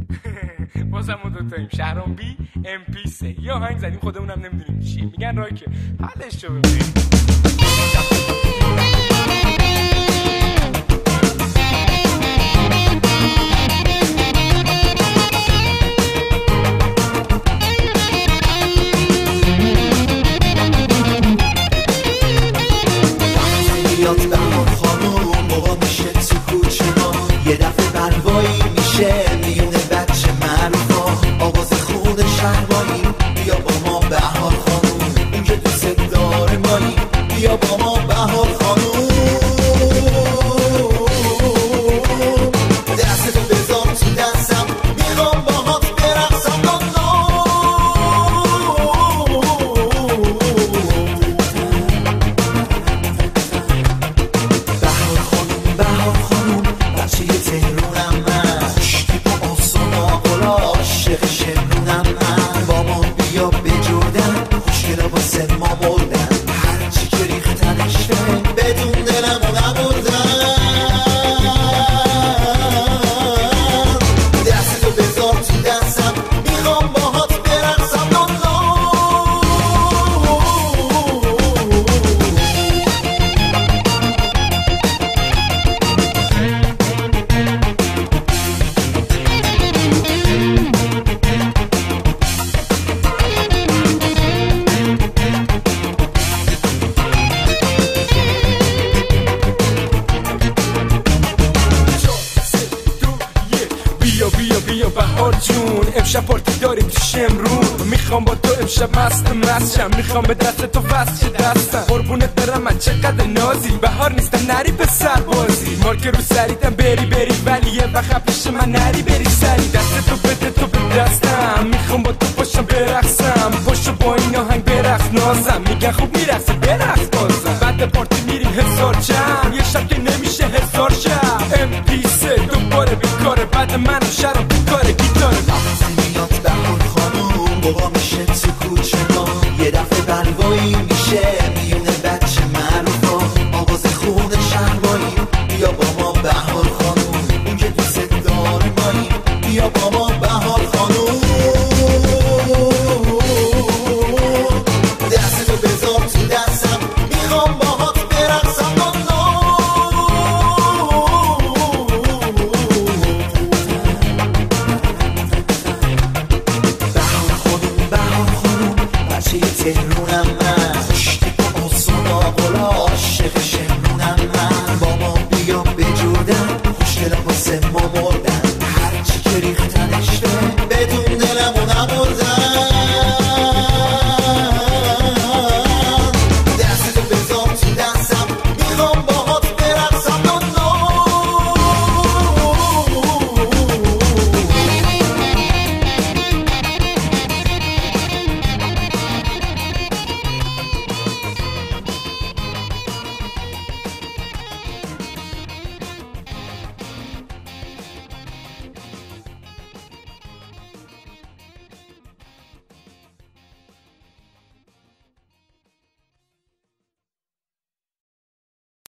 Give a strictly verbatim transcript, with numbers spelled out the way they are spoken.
بازم ما دوتاییم شهرام بی ام پی سه یه آهنگ زدیم خودمونم نمیدونیم چیه میگن راکه حلش رو ببین یه دفعه بلوایی میشه میونه بچه معروفا آواز خون شهربایی بیا با ما بهار خانوم اون که دوست داره مایی بیا با ما بهار خانوم دستتو بذار تو دستم میخوام باهات برقصم بهار خانوم بهار خانوم بچه یه تهرونم من عشقی با آسان آقلا عاشق شمرونم من با ما بیا بجردن خوشگلا واسه ما مردن هرچی که ریختنش بدون دلمو نبردن دستتو بذار تو دستم میخوام باهات برقصم بیا بیا بیا بهار جون امشب پارتی داریم تو شمرون میخوام با تو امشب مست مست شم میخوام به دست تو وصل دستم قربونت برم من چقدر نازی بهار نیستم نری به سربازی مارک رو سریتم بری بری ولی یه وقت پیش من نری بری سری دست تو بده تو به دستم میخوام با تو پاشم برقصم پاشو با این آهنگ برقص نازم میگن خوب میرقصه برقص بازم بعد پارتی میریم هزار جمع یه شب که نمیشه هزار شب ام پی سه دوباره بیکاره بعد من و شرم تو کار گیتاره میاد بهار خانوم بابا میشه تو کوچه ما یه دفعه بلوایی میشه میونه بچه معروفا آواز خون شهربایی بیا با ما بهار خانوم اون که دوست داره مایی بیا با ما بهار خانوم دستتو بذار تو دستم میخوام باهات برقصم بچه تهرونم من عشقی با آسان آقلا عاشق شمرونم من با ما بیا بجردن خوشگلا واسه ما مردن هرچی که ریختنش بدون